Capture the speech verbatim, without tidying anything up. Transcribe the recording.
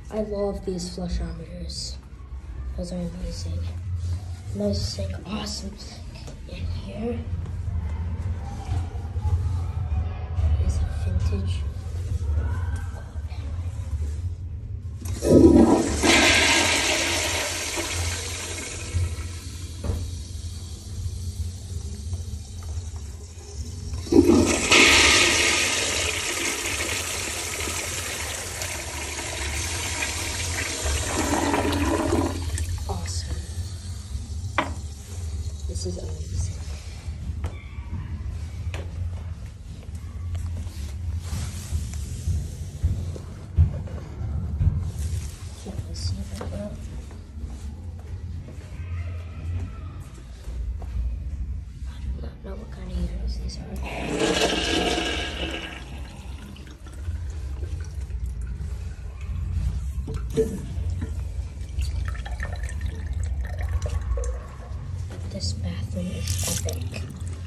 I love these flushometers. Those are amazing. Nice sink, awesome sink in here. Is a vintage. Awesome. This is amazing. Can't really see that well. I do not know what kind of heaters these are. This bathroom is epic.